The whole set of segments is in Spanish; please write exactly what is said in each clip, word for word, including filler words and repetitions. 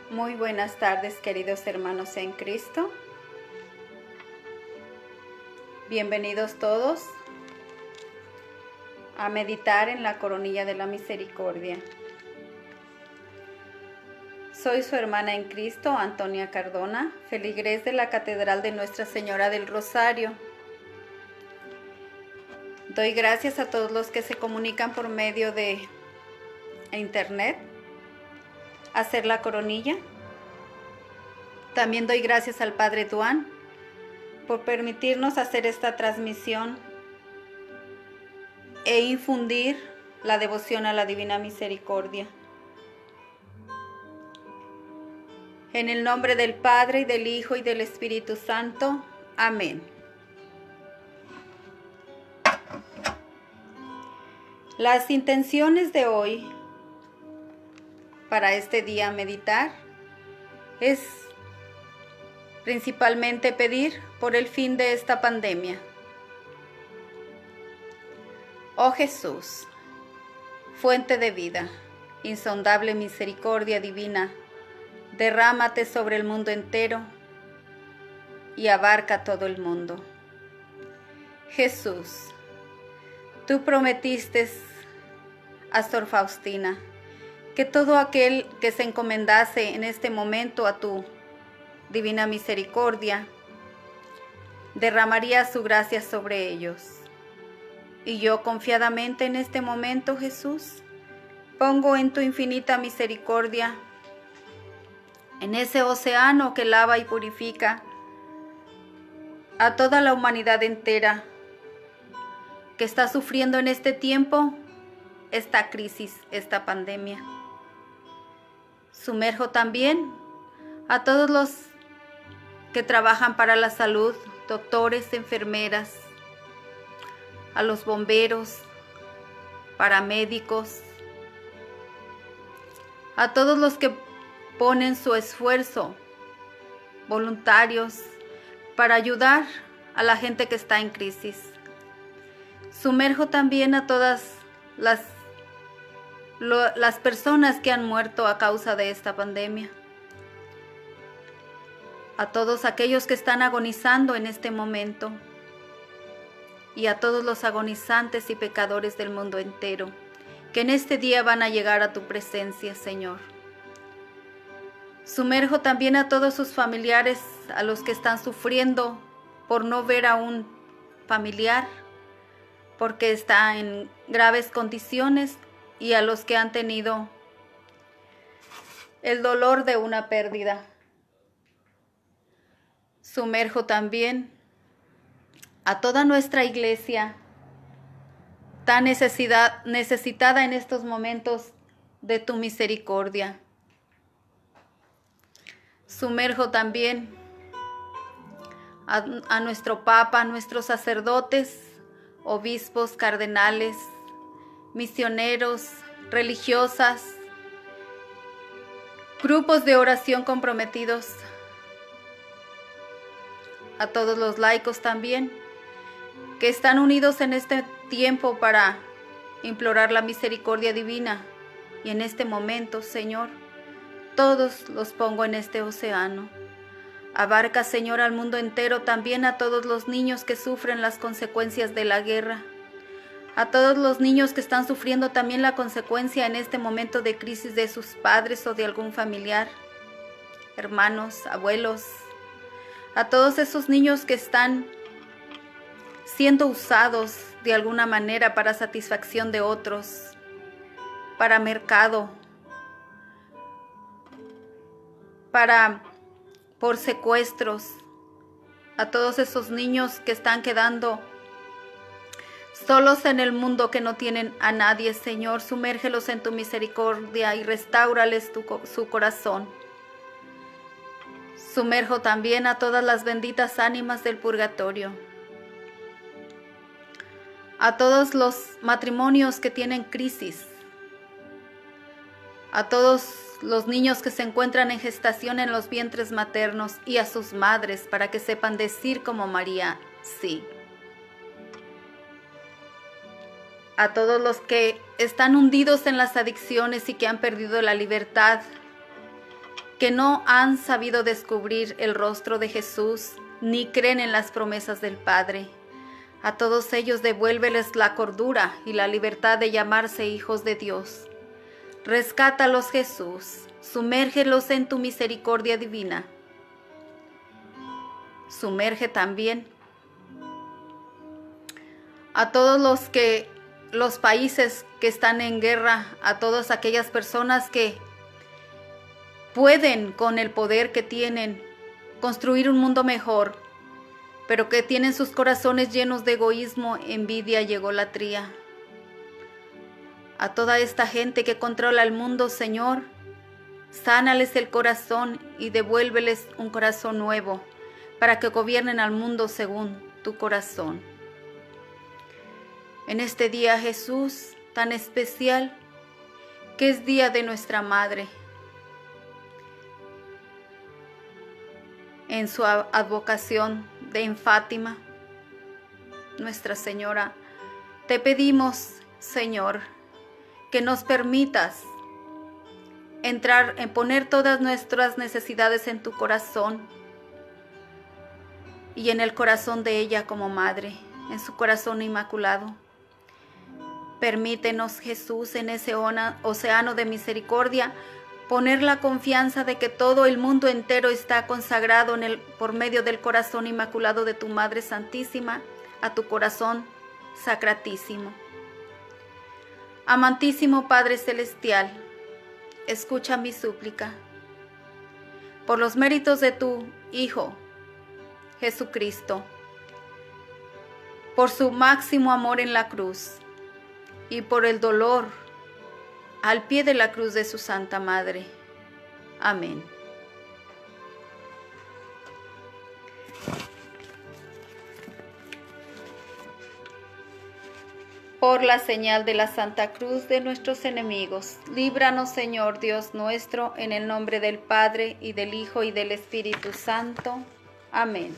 Muy buenas tardes, queridos hermanos en Cristo. Bienvenidos todos a meditar en la coronilla de la misericordia. Soy su hermana en Cristo, Antonia Cardona, feligrés de la Catedral de Nuestra Señora del Rosario. Doy gracias a todos los que se comunican por medio de internet a hacer la coronilla. También doy gracias al Padre Duan por permitirnos hacer esta transmisión e infundir la devoción a la Divina Misericordia. En el nombre del Padre, y del Hijo, y del Espíritu Santo. Amén. Las intenciones de hoy para este día meditar es principalmente pedir por el fin de esta pandemia. Oh Jesús, fuente de vida, insondable misericordia divina, derrámate sobre el mundo entero y abarca todo el mundo. Jesús, tú prometiste a Sor Faustina que todo aquel que se encomendase en este momento a tu divina misericordia derramaría su gracia sobre ellos. Y yo confiadamente en este momento, Jesús, pongo en tu infinita misericordia, en ese océano que lava y purifica a toda la humanidad entera que está sufriendo en este tiempo esta crisis, esta pandemia. Sumerjo también a todos los que trabajan para la salud, doctores, enfermeras, a los bomberos, paramédicos, a todos los que ponen su esfuerzo, voluntarios, para ayudar a la gente que está en crisis. Sumerjo también a todas las, lo, las personas que han muerto a causa de esta pandemia, a todos aquellos que están agonizando en este momento y a todos los agonizantes y pecadores del mundo entero, que en este día van a llegar a tu presencia, Señor. Sumerjo también a todos sus familiares, a los que están sufriendo por no ver a un familiar, porque está en graves condiciones, y a los que han tenido el dolor de una pérdida. Sumerjo también a toda nuestra iglesia tan necesidad, necesitada en estos momentos de tu misericordia. Sumerjo también a, a nuestro Papa, a nuestros sacerdotes, obispos, cardenales, misioneros, religiosas, grupos de oración comprometidos, a todos los laicos también, que están unidos en este tiempo para implorar la misericordia divina. Y en este momento, Señor, todos los pongo en este océano. Abarca, Señor, al mundo entero, también a todos los niños que sufren las consecuencias de la guerra, a todos los niños que están sufriendo también la consecuencia en este momento de crisis de sus padres o de algún familiar, hermanos, abuelos, a todos esos niños que están siendo usados de alguna manera para satisfacción de otros, para mercado, para por secuestros, a todos esos niños que están quedando solos en el mundo, que no tienen a nadie, Señor. Sumérgelos en tu misericordia y restáurales tu, su corazón. Sumerjo también a todas las benditas ánimas del purgatorio, a todos los matrimonios que tienen crisis, a todos los niños que se encuentran en gestación en los vientres maternos y a sus madres, para que sepan decir como María, sí. A todos los que están hundidos en las adicciones y que han perdido la libertad que no han sabido descubrir el rostro de Jesús, ni creen en las promesas del Padre. A todos ellos devuélveles la cordura y la libertad de llamarse hijos de Dios. Rescátalos, Jesús, sumérgelos en tu misericordia divina. Sumerge también a todos los que, los países que están en guerra, a todas aquellas personas que pueden, con el poder que tienen, construir un mundo mejor, pero que tienen sus corazones llenos de egoísmo, envidia y egolatría. A toda esta gente que controla el mundo, Señor, sánales el corazón y devuélveles un corazón nuevo, para que gobiernen al mundo según tu corazón. En este día, Jesús, tan especial, que es día de nuestra Madre, en su advocación de Fátima, Nuestra Señora, te pedimos, Señor, que nos permitas entrar en poner todas nuestras necesidades en tu corazón y en el corazón de ella como madre, en su corazón inmaculado. Permítenos, Jesús, en ese océano de misericordia, poner la confianza de que todo el mundo entero está consagrado en el, por medio del corazón inmaculado de tu Madre Santísima, a tu corazón sacratísimo. Amantísimo Padre Celestial, escucha mi súplica. Por los méritos de tu Hijo, Jesucristo, por su máximo amor en la cruz y por el dolor al pie de la cruz de su Santa Madre. Amén. Por la señal de la Santa Cruz de nuestros enemigos, líbranos, Señor Dios nuestro, en el nombre del Padre, y del Hijo, y del Espíritu Santo. Amén.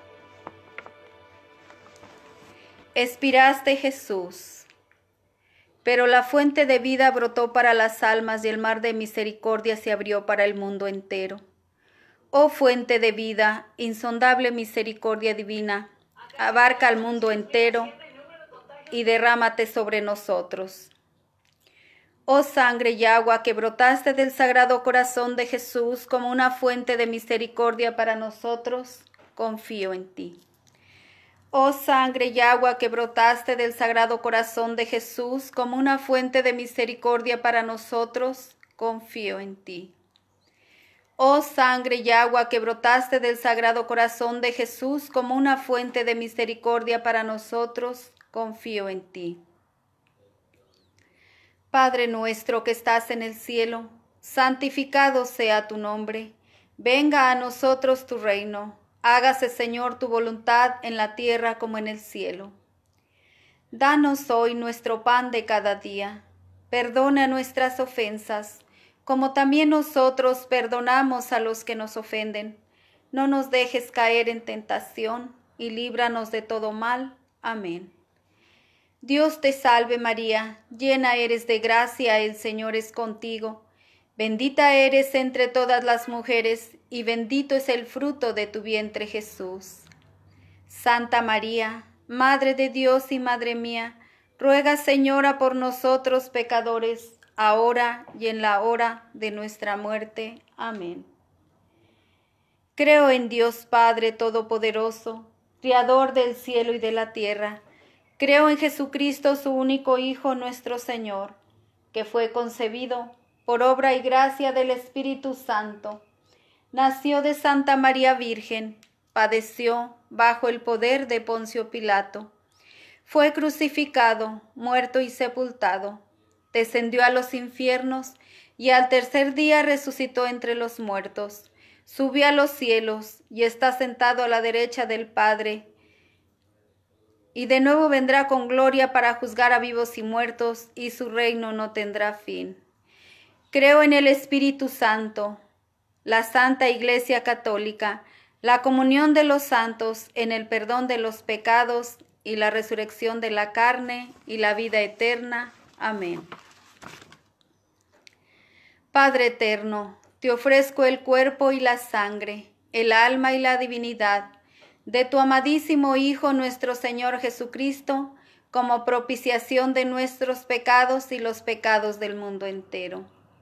Expiraste, Jesús, pero la fuente de vida brotó para las almas y el mar de misericordia se abrió para el mundo entero. Oh fuente de vida, insondable misericordia divina, abarca al mundo entero y derrámate sobre nosotros. Oh sangre y agua que brotaste del Sagrado Corazón de Jesús como una fuente de misericordia para nosotros, confío en ti. Oh sangre y agua que brotaste del Sagrado Corazón de Jesús como una fuente de misericordia para nosotros, confío en ti. Oh sangre y agua que brotaste del Sagrado Corazón de Jesús como una fuente de misericordia para nosotros, confío en ti. Padre nuestro que estás en el cielo, santificado sea tu nombre. Venga a nosotros tu reino. Hágase, Señor, tu voluntad en la tierra como en el cielo. Danos hoy nuestro pan de cada día. Perdona nuestras ofensas, como también nosotros perdonamos a los que nos ofenden. No nos dejes caer en tentación, y líbranos de todo mal. Amén. Dios te salve María, llena eres de gracia, el Señor es contigo. Bendita eres entre todas las mujeres, y bendito es el fruto de tu vientre, Jesús. Santa María, Madre de Dios y Madre mía, ruega, Señora, por nosotros pecadores, ahora y en la hora de nuestra muerte. Amén. Creo en Dios Padre Todopoderoso, Creador del cielo y de la tierra. Creo en Jesucristo, su único Hijo, nuestro Señor, que fue concebido por obra y gracia del Espíritu Santo. Nació de Santa María Virgen, padeció bajo el poder de Poncio Pilato. Fue crucificado, muerto y sepultado. Descendió a los infiernos y al tercer día resucitó entre los muertos. Subió a los cielos y está sentado a la derecha del Padre. Y de nuevo vendrá con gloria para juzgar a vivos y muertos, y su reino no tendrá fin. Creo en el Espíritu Santo, la Santa Iglesia Católica, la comunión de los santos, en el perdón de los pecados y la resurrección de la carne y la vida eterna. Amén. Padre eterno, te ofrezco el cuerpo y la sangre, el alma y la divinidad de tu amadísimo Hijo nuestro Señor Jesucristo, como propiciación de nuestros pecados y los pecados del mundo entero.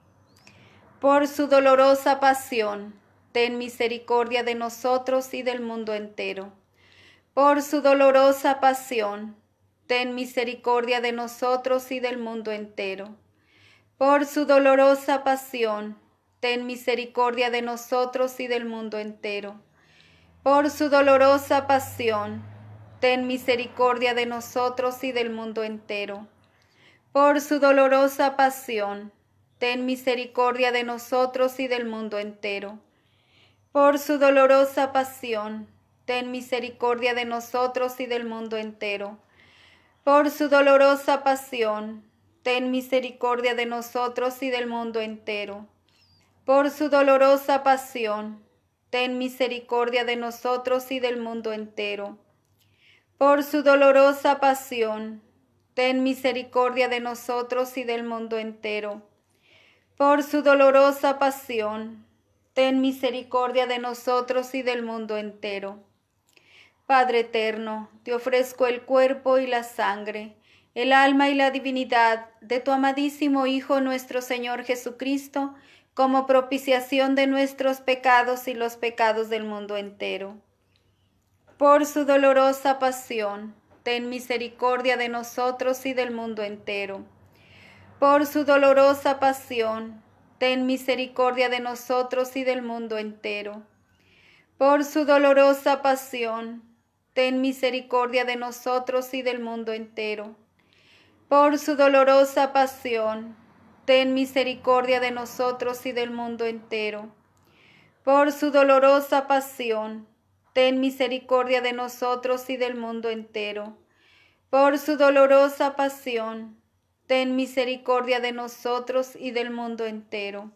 Por su dolorosa pasión, ten misericordia de nosotros y del mundo entero. Por su dolorosa pasión, ten misericordia de nosotros y del mundo entero. Por su dolorosa pasión, ten misericordia de nosotros y del mundo entero. Por su dolorosa pasión, ten misericordia de nosotros y del mundo entero. Por su dolorosa pasión, ten misericordia de nosotros y del mundo entero. Por su dolorosa pasión, ten misericordia de nosotros y del mundo entero. Por su dolorosa pasión, ten misericordia de nosotros y del mundo entero. Por su dolorosa pasión, ten misericordia de nosotros y del mundo entero. Por su dolorosa pasión, ten misericordia de nosotros y del mundo entero. Por su dolorosa pasión, ten misericordia de nosotros y del mundo entero. Padre eterno, te ofrezco el cuerpo y la sangre, el alma y la divinidad de tu amadísimo Hijo nuestro Señor Jesucristo, como propiciación de nuestros pecados y los pecados del mundo entero. Por su dolorosa pasión, ten misericordia de nosotros y del mundo entero. Por su dolorosa pasión, ten misericordia de nosotros y del mundo entero. Por su dolorosa pasión, ten misericordia de nosotros y del mundo entero. Por su dolorosa pasión, ten misericordia de nosotros y del mundo entero. Por su dolorosa pasión, ten misericordia de nosotros y del mundo entero. Por su dolorosa pasión, ten misericordia de nosotros y del mundo entero.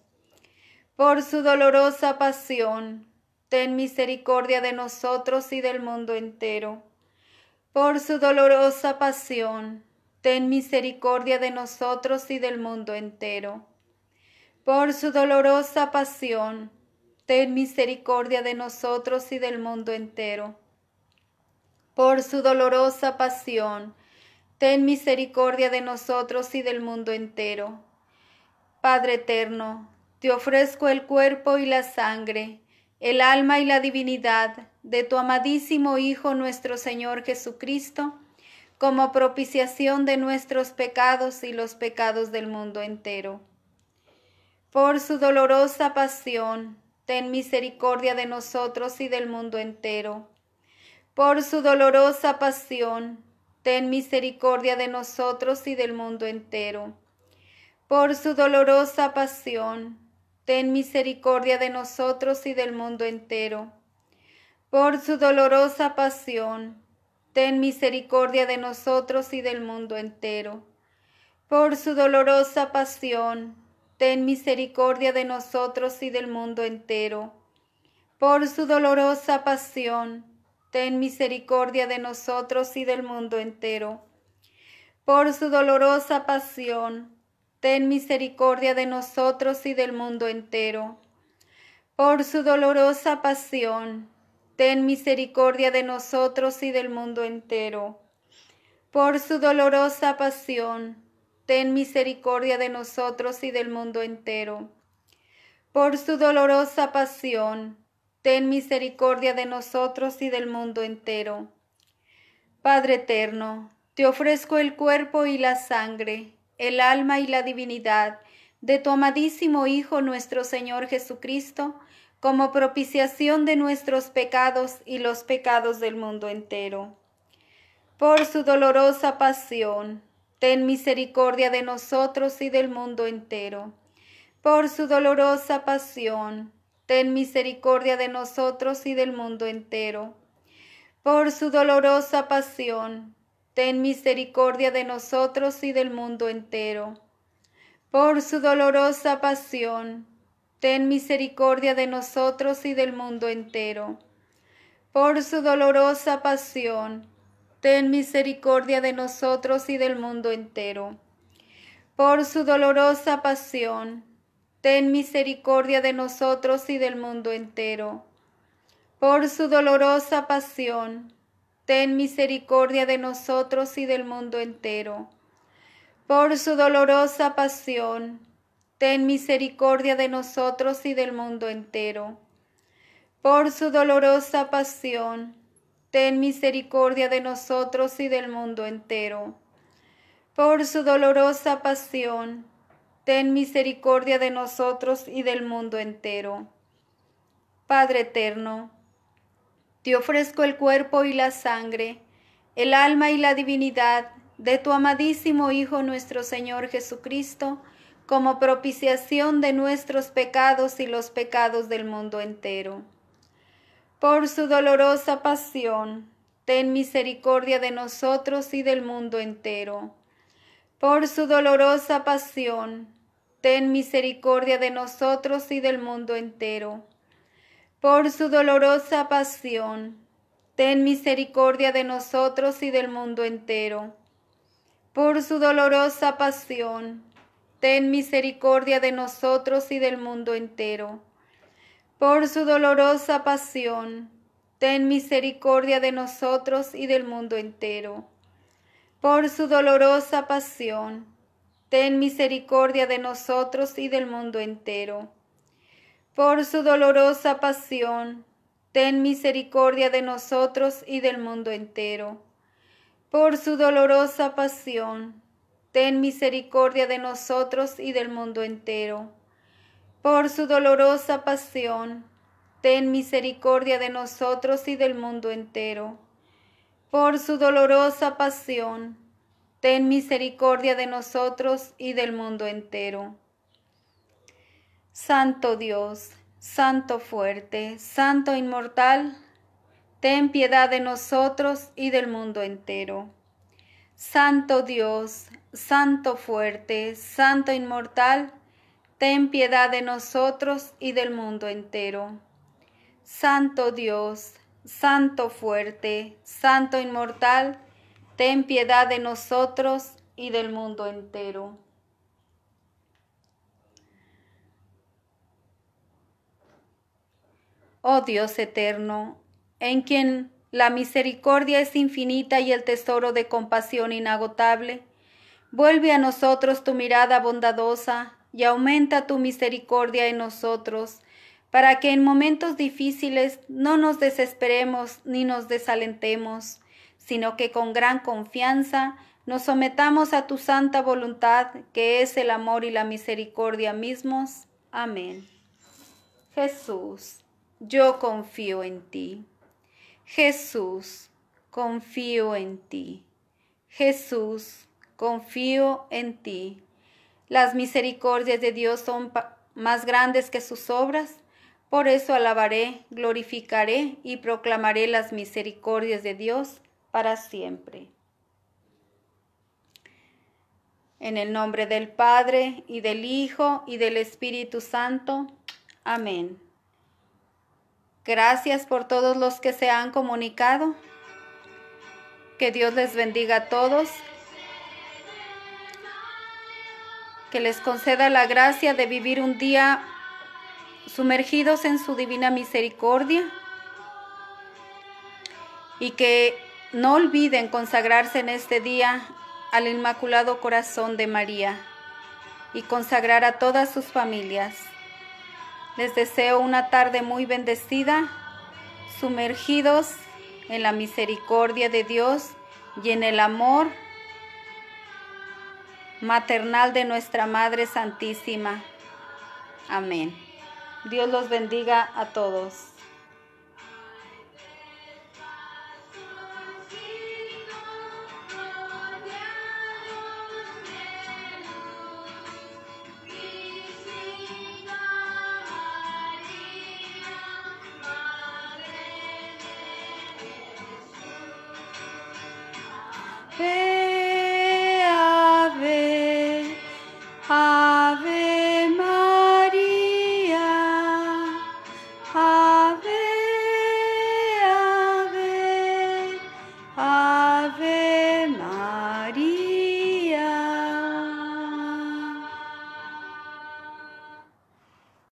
Por su dolorosa pasión, ten misericordia de nosotros y del mundo entero. Por su dolorosa pasión, ten misericordia de nosotros y del mundo entero. Por su dolorosa pasión, ten misericordia de nosotros y del mundo entero. Por su dolorosa pasión, ten misericordia de nosotros y del mundo entero. Padre eterno, te ofrezco el cuerpo y la sangre, el alma y la divinidad de tu amadísimo Hijo nuestro Señor Jesucristo, como propiciación de nuestros pecados y los pecados del mundo entero. Por su dolorosa pasión, ten misericordia de nosotros y del mundo entero. Por su dolorosa pasión, ten misericordia de nosotros y del mundo entero. Por su dolorosa pasión, ten misericordia de nosotros y del mundo entero. Por su dolorosa pasión, ten misericordia de nosotros y del mundo entero. Por su dolorosa pasión, ten misericordia de nosotros y del mundo entero. Por su dolorosa pasión, ten misericordia de nosotros y del mundo entero. Por su dolorosa pasión, ten misericordia de nosotros y del mundo entero. Por su dolorosa pasión, ten misericordia de nosotros y del mundo entero. Por su dolorosa pasión, ten misericordia de nosotros y del mundo entero. Por su dolorosa pasión, ten misericordia de nosotros y del mundo entero. Padre eterno, te ofrezco el cuerpo y la sangre, el alma y la divinidad de tu amadísimo Hijo nuestro Señor Jesucristo, como propiciación de nuestros pecados y los pecados del mundo entero. Por su dolorosa pasión, ten misericordia de nosotros y del mundo entero. Por su dolorosa pasión, ten misericordia de nosotros y del mundo entero. Por su dolorosa pasión, ten misericordia de nosotros y del mundo entero. Por su dolorosa pasión, ten misericordia de nosotros y del mundo entero. Por su dolorosa pasión, ten misericordia de nosotros y del mundo entero. Por su dolorosa pasión, ten misericordia de nosotros y del mundo entero. Por su dolorosa pasión, ten misericordia de nosotros y del mundo entero. Por su dolorosa pasión, ten misericordia de nosotros y del mundo entero. Por su dolorosa pasión, ten misericordia de nosotros y del mundo entero. Por su dolorosa pasión, ten misericordia de nosotros y del mundo entero. Padre eterno, te ofrezco el cuerpo y la sangre, el alma y la divinidad de tu amadísimo Hijo nuestro Señor Jesucristo, como propiciación de nuestros pecados y los pecados del mundo entero. Por su dolorosa pasión, ten misericordia de nosotros y del mundo entero. Por su dolorosa pasión, ten misericordia de nosotros y del mundo entero. Por su dolorosa pasión, ten misericordia de nosotros y del mundo entero. Por su dolorosa pasión, ten misericordia de nosotros y del mundo entero. Por su dolorosa pasión, ten misericordia de nosotros y del mundo entero. Por su dolorosa pasión, ten misericordia de nosotros y del mundo entero. Por su dolorosa pasión, ten misericordia de nosotros y del mundo entero. Por su dolorosa pasión, ten misericordia de nosotros y del mundo entero. Por su dolorosa pasión, ten misericordia de nosotros y del mundo entero. Por su dolorosa pasión, ten misericordia de nosotros y del mundo entero. Santo Dios, Santo fuerte, Santo inmortal, ten piedad de nosotros y del mundo entero. Santo Dios, Santo fuerte, Santo inmortal, ten piedad de nosotros y del mundo entero. Santo Dios, Santo fuerte, Santo inmortal, ten piedad de nosotros y del mundo entero. Oh Dios eterno, en quien la misericordia es infinita y el tesoro de compasión inagotable, vuelve a nosotros tu mirada bondadosa y aumenta tu misericordia en nosotros, para que en momentos difíciles no nos desesperemos ni nos desalentemos, sino que con gran confianza nos sometamos a tu santa voluntad, que es el amor y la misericordia mismos. Amén. Jesús, yo confío en ti. Jesús, confío en ti. Jesús, confío en ti. Las misericordias de Dios son más grandes que sus obras. Por eso alabaré, glorificaré y proclamaré las misericordias de Dios para siempre. En el nombre del Padre, y del Hijo, y del Espíritu Santo. Amén. Gracias por todos los que se han comunicado. Que Dios les bendiga a todos. Que les conceda la gracia de vivir un día sumergidos en su divina misericordia. Y que no olviden consagrarse en este día al Inmaculado Corazón de María y consagrar a todas sus familias. Les deseo una tarde muy bendecida, sumergidos en la misericordia de Dios y en el amor maternal de nuestra Madre Santísima. Amén. Dios los bendiga a todos. Ave, ave, ave María, ave, ave, ave María.